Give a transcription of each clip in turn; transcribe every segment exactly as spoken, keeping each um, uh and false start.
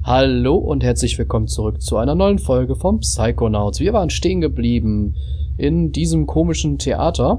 Hallo und herzlich willkommen zurück zu einer neuen Folge vom Psychonauts. Wir waren stehen geblieben in diesem komischen Theater.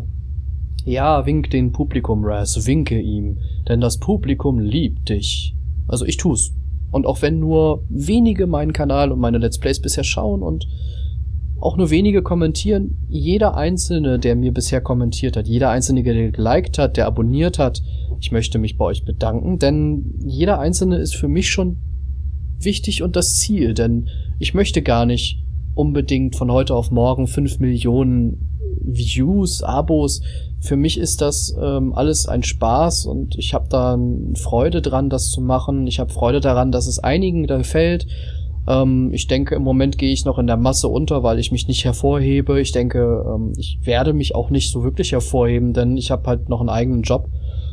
Ja, wink den Publikum, Raz, winke ihm, denn das Publikum liebt dich. Also ich tu's. Und auch wenn nur wenige meinen Kanal und meine Let's Plays bisher schauen und auch nur wenige kommentieren, jeder Einzelne, der mir bisher kommentiert hat, jeder Einzelne, der geliked hat, der abonniert hat, ich möchte mich bei euch bedanken, denn jeder Einzelne ist für mich schon wichtig und das Ziel, denn ich möchte gar nicht unbedingt von heute auf morgen fünf Millionen Views, Abos. Für mich ist das ähm, alles ein Spaß und ich habe da Freude dran, das zu machen. Ich habe Freude daran, dass es einigen gefällt. Ähm, ich denke, im Moment gehe ich noch in der Masse unter, weil ich mich nicht hervorhebe. Ich denke, ähm, ich werde mich auch nicht so wirklich hervorheben, denn ich habe halt noch einen eigenen Job.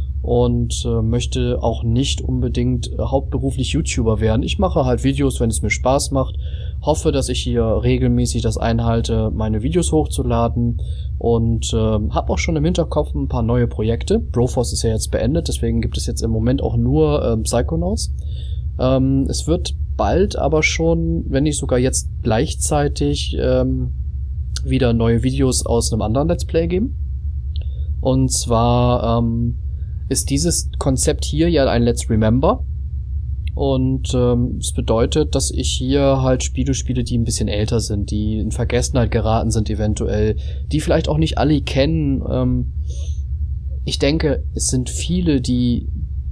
Und äh, möchte auch nicht unbedingt äh, hauptberuflich YouTuber werden. Ich mache halt Videos, wenn es mir Spaß macht. Hoffe, dass ich hier regelmäßig das einhalte, meine Videos hochzuladen. Und äh, habe auch schon im Hinterkopf ein paar neue Projekte. Broforce ist ja jetzt beendet, deswegen gibt es jetzt im Moment auch nur äh, Psychonauts. Ähm, es wird bald aber schon, wenn nicht sogar jetzt gleichzeitig, ähm, wieder neue Videos aus einem anderen Let's Play geben. Und zwar ähm, ist dieses Konzept hier ja ein Let's Remember und ähm, es bedeutet, dass ich hier halt Spiele spiele, die ein bisschen älter sind, die in Vergessenheit geraten sind eventuell, die vielleicht auch nicht alle kennen. Ähm, ich denke, es sind viele, die,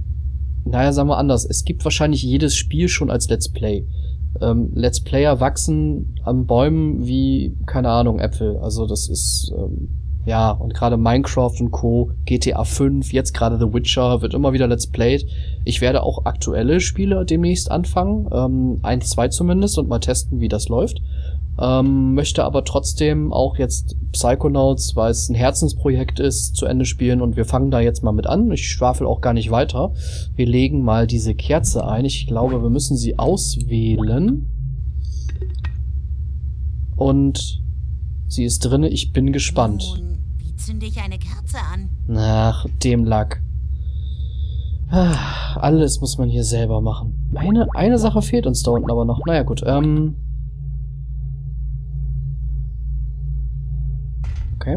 naja, sagen wir anders, es gibt wahrscheinlich jedes Spiel schon als Let's Play. Ähm, Let's Player wachsen an Bäumen wie, keine Ahnung, Äpfel. Also das ist... Ähm, ja, und gerade Minecraft und Co., G T A fünf, jetzt gerade The Witcher, wird immer wieder Let's Played. Ich werde auch aktuelle Spiele demnächst anfangen, ähm, eins, zwei zumindest, und mal testen, wie das läuft. Ähm, möchte aber trotzdem auch jetzt Psychonauts, weil es ein Herzensprojekt ist, zu Ende spielen und wir fangen da jetzt mal mit an. Ich schwafel auch gar nicht weiter. Wir legen mal diese Kerze ein. Ich glaube, wir müssen sie auswählen. Und sie ist drinne, ich bin gespannt. Nun, wie zünde ich eine Kerze an? Ach, dem Lack. Ah, alles muss man hier selber machen. Eine, eine Sache fehlt uns da unten aber noch. Naja, gut. Ähm. Okay.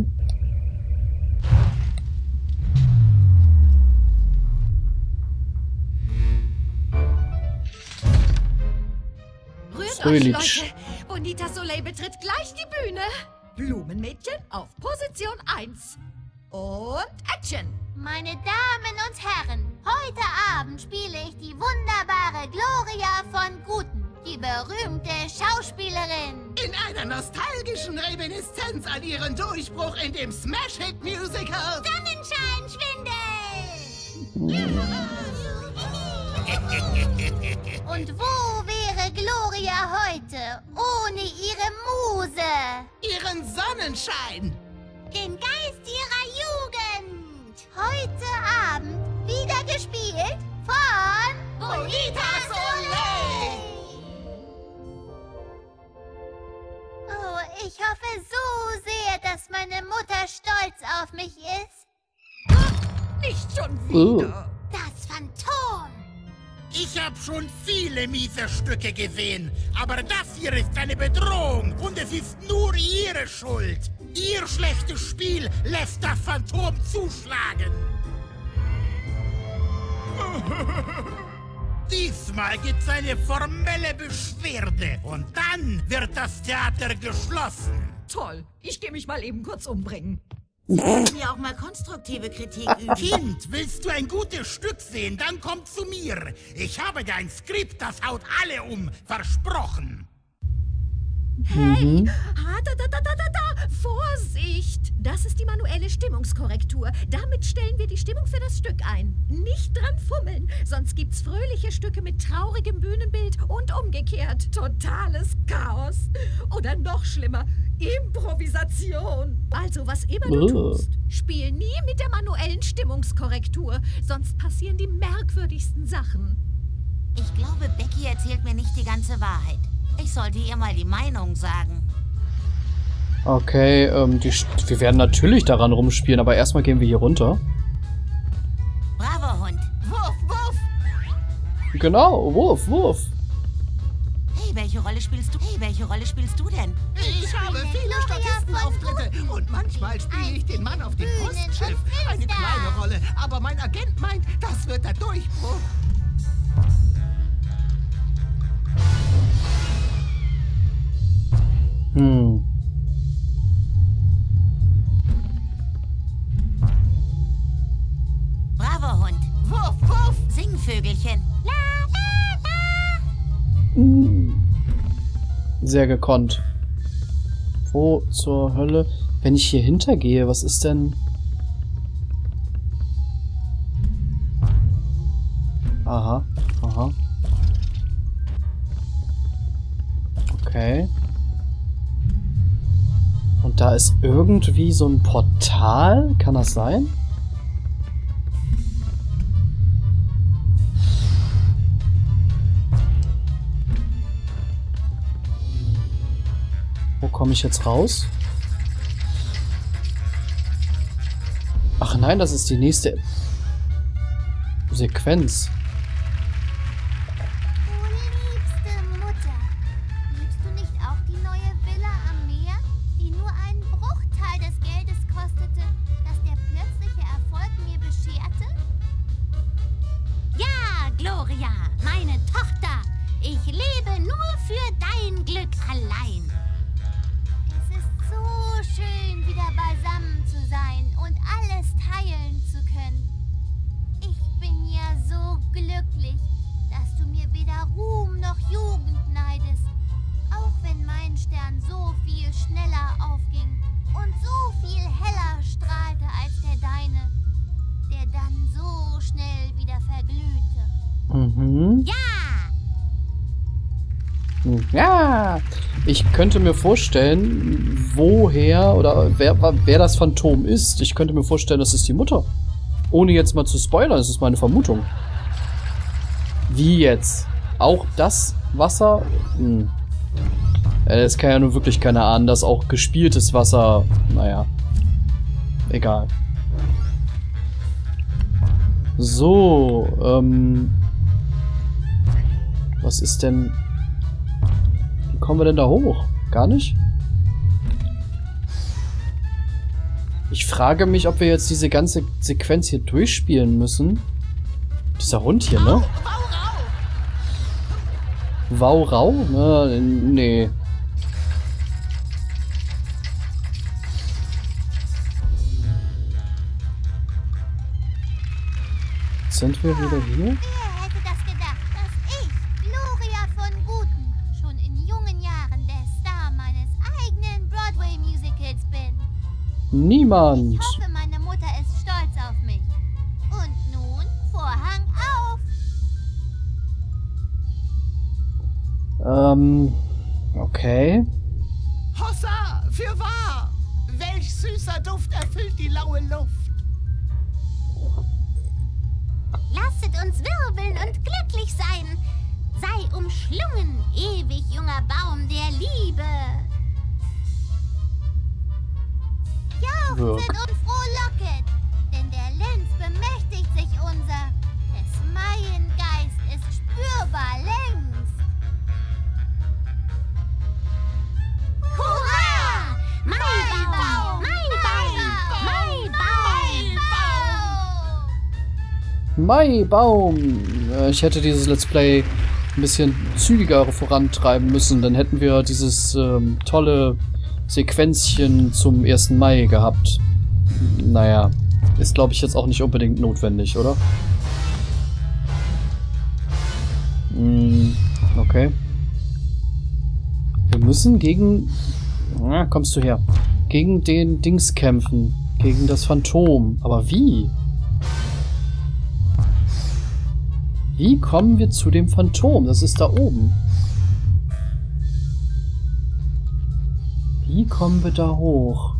Rührt euch, Leute! Bonita Soleil betritt gleich die Bühne. Blumenmädchen auf Position eins. Und Action! Meine Damen und Herren, heute Abend spiele ich die wunderbare Gloria von Guten, die berühmte Schauspielerin. In einer nostalgischen Reminiszenz an ihren Durchbruch in dem Smash-Hit-Musical Sonnenscheinschwindel! Und wo wäre Gloria heute ohne ihre Muse? Ihren Sonnenschein! Den Geist ihrer Jugend! Heute Abend wieder gespielt von Bonita Soleil! Oh, ich hoffe so sehr, dass meine Mutter stolz auf mich ist. Nicht schon wieder! Das Phantom! Ich hab schon viele miese Stücke gesehen, aber das hier ist eine Bedrohung und es ist nur ihre Schuld. Ihr schlechtes Spiel lässt das Phantom zuschlagen. Diesmal gibt's eine formelle Beschwerde und dann wird das Theater geschlossen. Toll, ich gehe mich mal eben kurz umbringen. Sie können mir auch mal konstruktive Kritik üben. Kind, willst du ein gutes Stück sehen, dann komm zu mir. Ich habe dir ein Skript, das haut alle um. Versprochen. Hey, ah, da, da, da, da, da, da. Vorsicht! Das ist die manuelle Stimmungskorrektur. Damit stellen wir die Stimmung für das Stück ein. Nicht dran fummeln, sonst gibt's fröhliche Stücke mit traurigem Bühnenbild und umgekehrt. Totales Chaos. Oder noch schlimmer, Improvisation. Also, was immer du tust, spiel nie mit der manuellen Stimmungskorrektur, sonst passieren die merkwürdigsten Sachen. Ich glaube, Becky erzählt mir nicht die ganze Wahrheit. Ich sollte ihr mal die Meinung sagen. Okay, ähm, die, wir werden natürlich daran rumspielen, aber erstmal gehen wir hier runter. Bravo, Hund. Wurf, wurf! Genau, Wurf, Wurf. Hey, welche Rolle spielst du? Hey, welche Rolle spielst du denn? Ich habe viele Statistenauftritte und manchmal spiele ich den Mann auf dem Postschiff. Eine kleine Rolle, aber mein Agent meint, das wird der Durchbruch. Hm. Bravo, Hund. Wuff, wuff. Singvögelchen. Sehr gekonnt. Wo zur Hölle? Wenn ich hier hintergehe, was ist denn... Aha, aha. Okay. Und da ist irgendwie so ein Portal? Kann das sein? Wo komme ich jetzt raus? Ach nein, das ist die nächste Sequenz. Oh, liebste Mutter. Liebst du nicht auch die neue Villa am Meer, die nur einen Bruchteil des Geldes kostete, das der plötzliche Erfolg mir bescherte? Ja, Gloria, meine Tochter. Ich lebe nur für dein Glück allein. Es ist so schön, wieder beisammen zu sein und alles teilen zu können. Ich bin ja so glücklich, dass du mir weder Ruhm noch Jugend neidest. Auch wenn mein Stern so viel schneller aufging und so viel heller strahlte als der deine, der dann so schnell wieder verglühte. Mhm. Ja! Ja! Ich könnte mir vorstellen, woher oder wer, wer das Phantom ist. Ich könnte mir vorstellen, das ist die Mutter. Ohne jetzt mal zu spoilern, das ist meine Vermutung. Wie jetzt? Auch das Wasser? Hm. Ja, das kann ja nun wirklich keiner ahnen, dass auch gespieltes Wasser... Naja. Egal. So, ähm... was ist denn... Wie kommen wir denn da hoch? Gar nicht? Ich frage mich, ob wir jetzt diese ganze Sequenz hier durchspielen müssen. Dieser Hund hier, ne? Wow, rau? Ne, nee. Sind wir wieder hier? Wer hätte das gedacht, dass ich, Gloria von Guten, schon in jungen Jahren der Star meines eigenen Broadway-Musicals bin? Niemand. Ich hoffe, meine Mutter ist stolz auf mich. Und nun, Vorhang auf! Ähm, okay. Hossa, für wahr! Welch süßer Duft erfüllt die laue Luft. Lasset uns wirbeln und glücklich sein. Sei umschlungen, ewig junger Baum der Liebe. Wirk. Jauchzet und frohlocket, denn der Lenz bemächtigt sich unser. Des Maiengeist ist spürbar längst. Hurra! Maibaum! Maibaum! Maibaum! Maibaum. Äh, Ich hätte dieses Let's Play ein bisschen zügiger vorantreiben müssen. Dann hätten wir dieses ähm, tolle Sequenzchen zum ersten Mai gehabt. Naja, ist glaube ich jetzt auch nicht unbedingt notwendig, oder? Hm, okay. Wir müssen gegen... Na, kommst du her. Gegen den Dings kämpfen. Gegen das Phantom. Aber wie? Wie kommen wir zu dem Phantom? Das ist da oben. Wie kommen wir da hoch?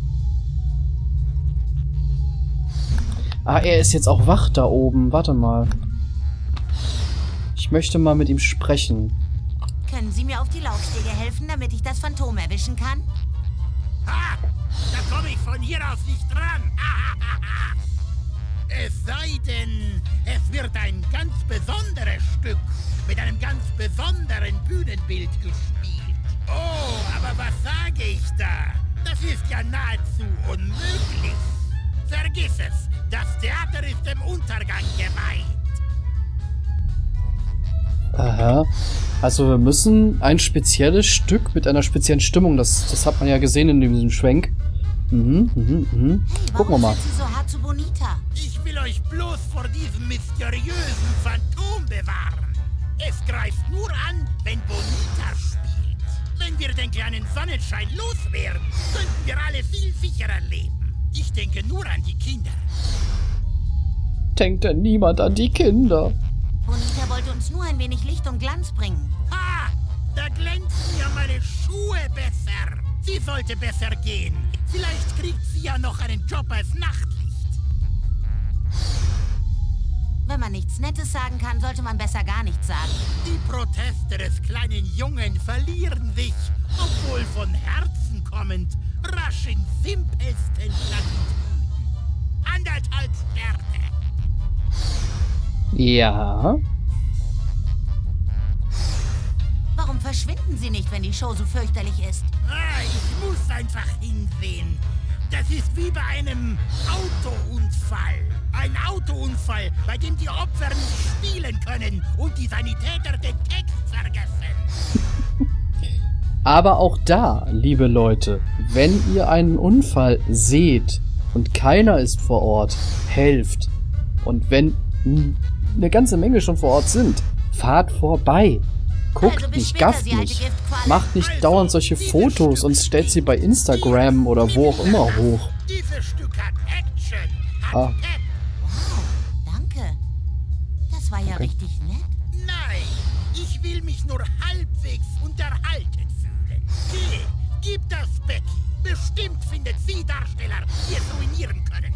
Ah, er ist jetzt auch wach da oben. Warte mal. Ich möchte mal mit ihm sprechen. Können Sie mir auf die Laufstege helfen, damit ich das Phantom erwischen kann? Ha! Da komme ich von hier aus nicht dran. Es sei denn, es wird ein ganz besonderes Stück mit einem ganz besonderen Bühnenbild gespielt. Oh, aber was sage ich da? Das ist ja nahezu unmöglich. Vergiss es, das Theater ist dem Untergang geweiht. Aha. Also wir müssen ein spezielles Stück mit einer speziellen Stimmung, das, das hat man ja gesehen in diesem Schwenk. Mhm, mhm, mhm. Hey, gucken wir mal. Sind Sie so hart zu Bonita? Ich will euch bloß vor diesem mysteriösen Phantom bewahren. Es greift nur an, wenn Bonita spielt. Wenn wir den kleinen Sonnenschein loswerden, könnten wir alle viel sicherer leben. Ich denke nur an die Kinder. Denkt denn niemand an die Kinder? Bonita wollte uns nur ein wenig Licht und Glanz bringen. Ha! Da glänzen ja meine Schuhe besser. Sie sollte besser gehen. Vielleicht kriegt sie ja noch einen Job als Nachtlicht. Wenn man nichts Nettes sagen kann, sollte man besser gar nichts sagen. Die Proteste des kleinen Jungen verlieren sich, obwohl von Herzen kommend, rasch in simpelsten Plattitüden. Anderthalb Sterne. Ja. Warum verschwinden Sie nicht, wenn die Show so fürchterlich ist? Ah, ich muss einfach hinsehen. Das ist wie bei einem Autounfall. Ein Autounfall, bei dem die Opfer nicht spielen können und die Sanitäter den Text vergessen. Aber auch da, liebe Leute, wenn ihr einen Unfall seht und keiner ist vor Ort, helft. Und wenn eine ganze Menge schon vor Ort sind, fahrt vorbei. Guckt Also bis nicht, später, gafft Sie alte nicht. Giftqualle. Macht nicht dauernd solche Fotos und stellt sie bei Instagram oder wo auch immer hoch. Dieses Stück hat Action, hat Ah. Pep. Wow, danke. Das war ja Okay. richtig nett. Nein, ich will mich nur halbwegs unterhalten fühlen. Geh, gib das Becky. Bestimmt findet sie Darsteller, die es ruinieren können.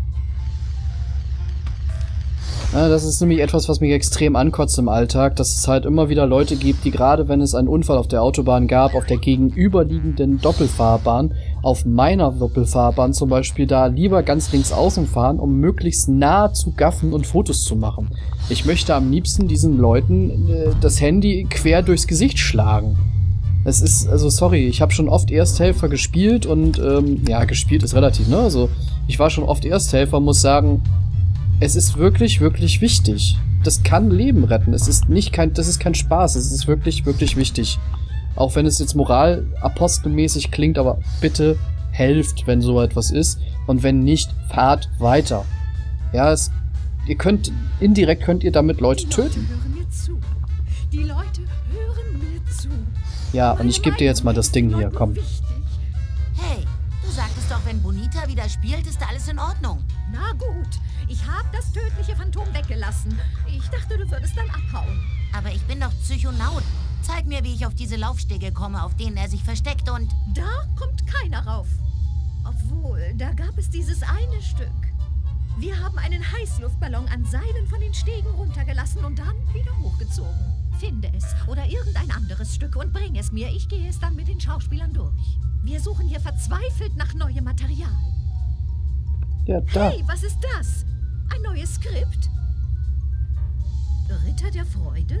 Ja, das ist nämlich etwas, was mich extrem ankotzt im Alltag, dass es halt immer wieder Leute gibt, die gerade wenn es einen Unfall auf der Autobahn gab, auf der gegenüberliegenden Doppelfahrbahn, auf meiner Doppelfahrbahn zum Beispiel, da lieber ganz links außen fahren, um möglichst nah zu gaffen und Fotos zu machen. Ich möchte am liebsten diesen Leuten äh, das Handy quer durchs Gesicht schlagen. Es ist, also sorry, ich habe schon oft Ersthelfer gespielt und, ähm, ja, gespielt ist relativ, ne? Also, ich war schon oft Ersthelfer, muss sagen, es ist wirklich, wirklich wichtig. Das kann Leben retten. Es ist nicht kein, das ist kein Spaß. Es ist wirklich, wirklich wichtig. Auch wenn es jetzt moralapostelmäßig klingt, aber bitte helft, wenn so etwas ist. Und wenn nicht, fahrt weiter. Ja, es, ihr könnt, indirekt könnt ihr damit Leute Die Leute töten. hören mir zu. Die Leute hören mir zu. Ja, und ich gebe dir jetzt mal das Ding hier, komm. Hey, du sagtest doch, wenn Bonita wieder spielt, ist alles in Ordnung. Na gut, ich habe das tödliche Phantom weggelassen. Ich dachte, du würdest dann abhauen. Aber ich bin doch Psychonaut. Zeig mir, wie ich auf diese Laufstege komme, auf denen er sich versteckt und... Da kommt keiner rauf. Obwohl, da gab es dieses eine Stück. Wir haben einen Heißluftballon an Seilen von den Stegen runtergelassen und dann wieder hochgezogen. Finde es oder irgendein anderes Stück und bring es mir. Ich gehe es dann mit den Schauspielern durch. Wir suchen hier verzweifelt nach neuem Material. Ja, da. Hey, was ist das? Ein neues Skript? Ritter der Freude?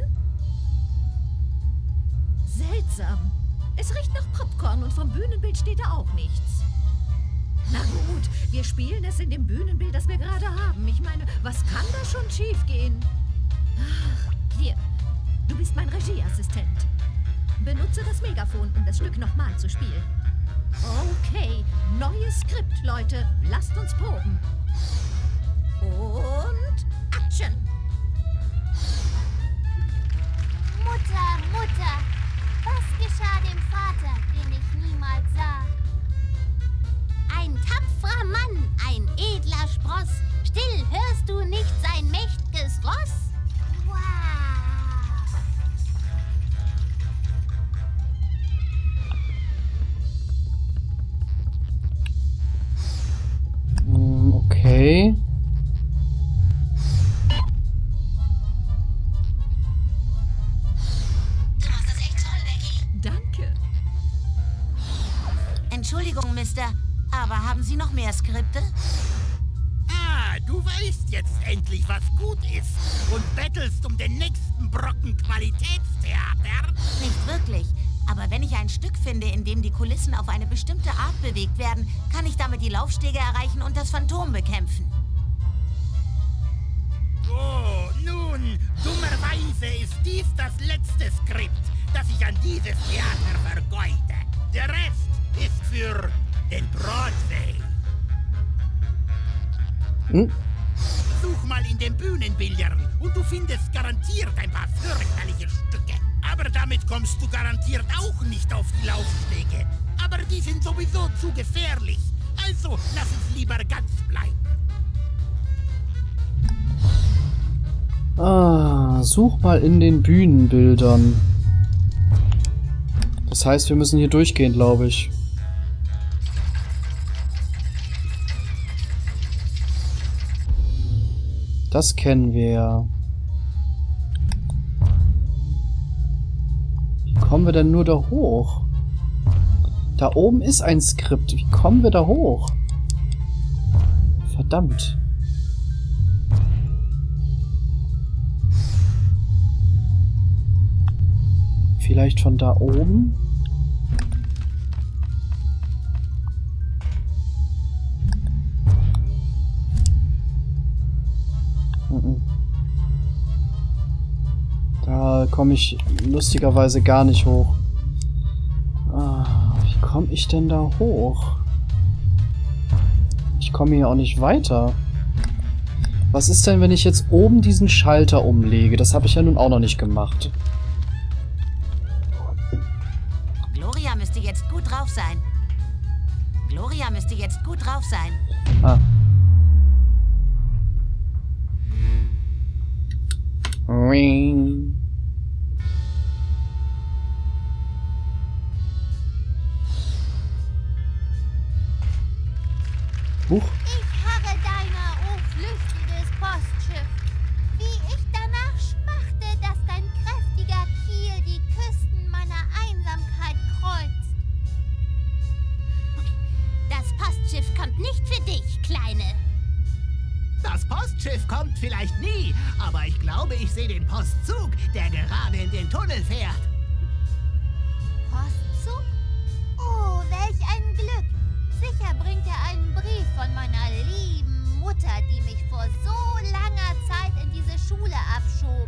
Seltsam. Es riecht nach Popcorn und vom Bühnenbild steht da auch nichts. Na gut, wir spielen es in dem Bühnenbild, das wir gerade haben. Ich meine, was kann da schon schiefgehen? Ach, hier, du bist mein Regieassistent. Benutze das Megafon, um das Stück nochmal zu spielen. Okay, neues Skript, Leute. Lasst uns proben. Und Action! Mutter, Mutter, was geschah dem Vater, den ich niemals sah? Ein tapferer Mann, ein edler Spross. Still, hörst du nicht sein mächtiges Ross? Wow! Mm, Okay. Du machst das echt toll, Becky. Danke. Entschuldigung, Mister, aber haben Sie noch mehr Skripte? Ah, du weißt jetzt endlich, was gut ist und bettelst um den nächsten Brocken Qualitätstheater? Nicht wirklich. Aber wenn ich ein Stück finde, in dem die Kulissen auf eine bestimmte Art bewegt werden, kann ich damit die Laufstege erreichen und das Phantom bekämpfen. Oh, nun, dummerweise ist dies das letzte Skript, das ich an dieses Theater vergeude. Der Rest ist für den Broadway. Hm? Such mal in den Bühnenbildern und du findest garantiert ein paar fürchterliche Stücke. Aber damit kommst du garantiert auch nicht auf die Laufstege. Aber die sind sowieso zu gefährlich. Also lass es lieber ganz bleiben. Ah, such mal in den Bühnenbildern. Das heißt, wir müssen hier durchgehen, glaube ich. Das kennen wir ja. Wie kommen wir denn nur da hoch? Da oben ist ein Skript. Wie kommen wir da hoch? Verdammt. Vielleicht von da oben? Da komme ich lustigerweise gar nicht hoch. Ah, wie komme ich denn da hoch? Ich komme hier auch nicht weiter. Was ist denn, wenn ich jetzt oben diesen Schalter umlege? Das habe ich ja nun auch noch nicht gemacht. Gloria müsste jetzt gut drauf sein. Gloria müsste jetzt gut drauf sein. Ah. Ring. Huch. Ich harre deiner, o flüchtiges Postschiff. Wie ich danach schmachte, dass dein kräftiger Kiel die Küsten meiner Einsamkeit kreuzt. Das Postschiff kommt nicht für dich, Kleine. Das Postschiff kommt vielleicht nie, aber ich glaube, ich sehe den Postzug, der gerade in den Tunnel fährt. Postzug? Oh, welch ein Glück. Sicher bringt er einen Brief von meiner lieben Mutter, die mich vor so langer Zeit in diese Schule abschob.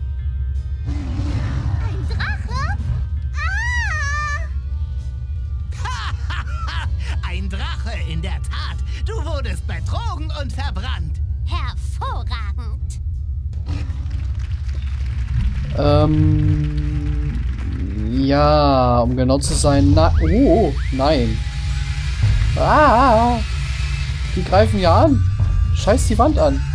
Ein Drache? Ah! Ein Drache, in der Tat. Du wurdest betrogen und verbrannt. Hervorragend. Ähm... Ja, um genau zu sein... Na oh, nein. Ah! Die greifen ja an. Scheiß die Wand an.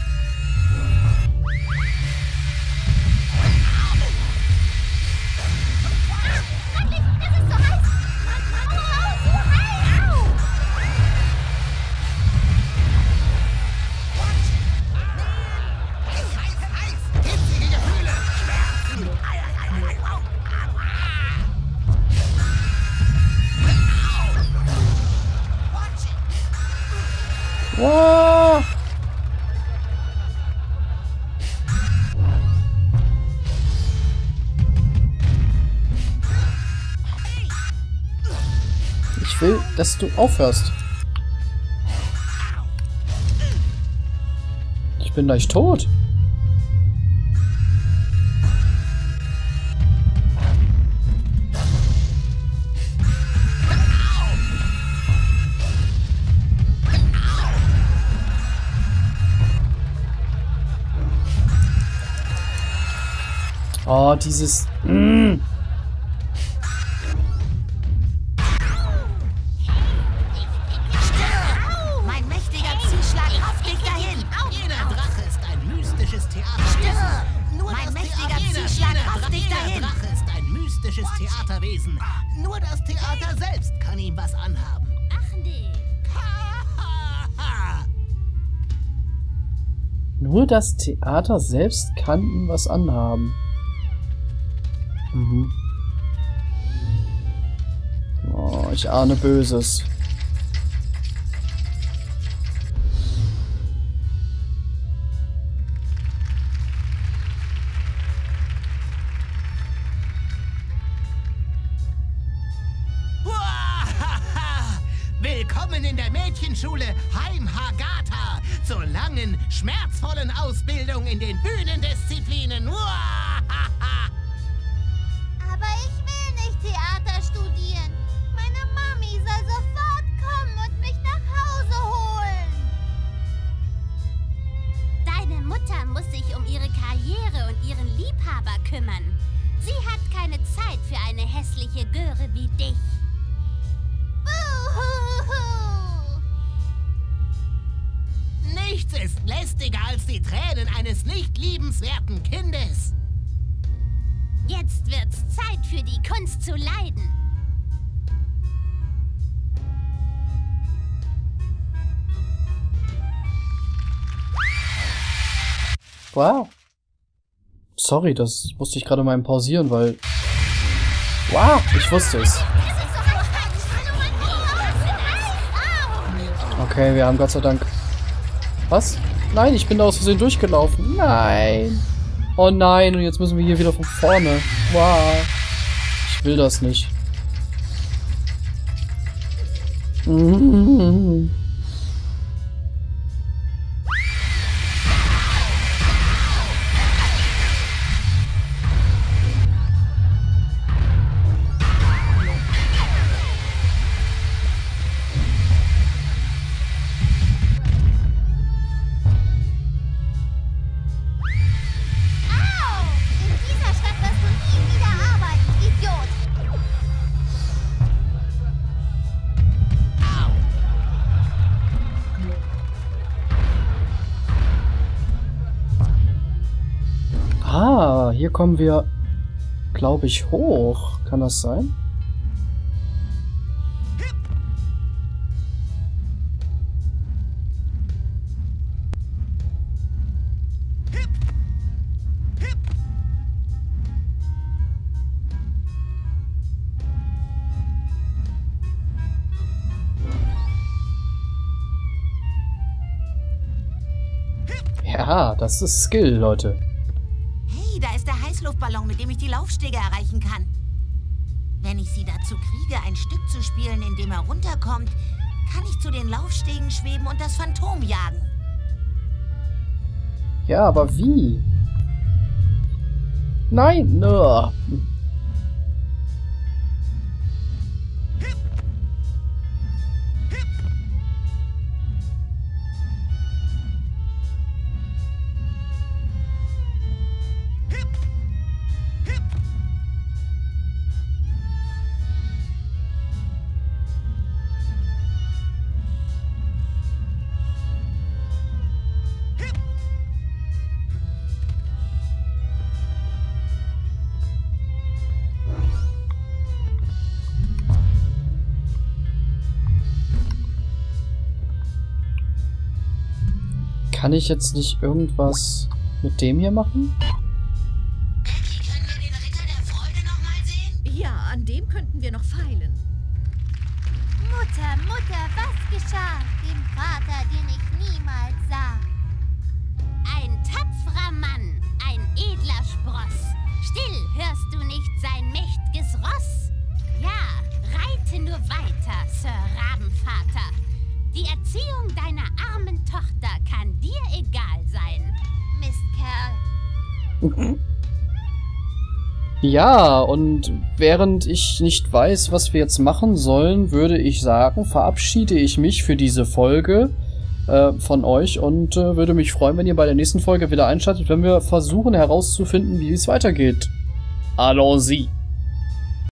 Wow. Ich will, dass du aufhörst. Ich bin gleich tot. Oh, dieses... Mm. Mein mächtiger Ziehschlag rafft dich dahin. Jeder Drache ist ein mystisches Theaterwesen. Nur Mein das mächtiger Theater, jeder, Ziehschlag jeder, rafft dich jeder dahin. Drache ist ein mystisches Theaterwesen. Nur das Theater selbst kann ihm was anhaben. Ach nee. Nur das Theater selbst kann ihm was anhaben. Mhm. Oh, ich ahne Böses. Willkommen in der Mädchenschule Heim Hagata zur langen, schmerzvollen Ausbildung in den Bühnendisziplinen. Uahaha. Aber ich will nicht Theater studieren. Meine Mami soll sofort kommen und mich nach Hause holen. Deine Mutter muss sich um ihre Karriere und ihren Liebhaber kümmern. Sie hat keine Zeit für eine hässliche Göre wie dich. Buhuhu. Nichts ist lästiger als die Tränen eines nicht liebenswerten Kindes. Jetzt wird's Zeit für die Kunst zu leiden. Wow. Sorry, das musste ich gerade mal pausieren, weil... Wow, ich wusste es. Okay, wir haben Gott sei Dank... Was? Nein, ich bin da aus Versehen durchgelaufen. Nein. Oh nein, und jetzt müssen wir hier wieder von vorne. Wow. Ich will das nicht. Mhm. Ah, hier kommen wir, glaube ich, hoch. Kann das sein? Ja, das ist Skill, Leute. Hey, da ist der Heißluftballon, mit dem ich die Laufstege erreichen kann. Wenn ich sie dazu kriege, ein Stück zu spielen, in dem er runterkommt, kann ich zu den Laufstegen schweben und das Phantom jagen. Ja, aber wie? Nein, no. Kann ich jetzt nicht irgendwas mit dem hier machen? Becky, können wir den Ritter der Freude noch mal sehen? Ja, an dem könnten wir noch feilen. Mutter, Mutter, was geschah dem Vater, den ich niemals sah? Ein tapferer Mann, ein edler Spross. Still hörst du nicht sein mächtiges Ross? Ja, reite nur weiter, Sir Rabenvater. Die Erziehung deiner armen Tochter kann dir egal sein, Mistkerl. Ja, und während ich nicht weiß, was wir jetzt machen sollen, würde ich sagen, verabschiede ich mich für diese Folge äh, von euch und äh, würde mich freuen, wenn ihr bei der nächsten Folge wieder einschaltet, wenn wir versuchen herauszufinden, wie es weitergeht. Allons-y!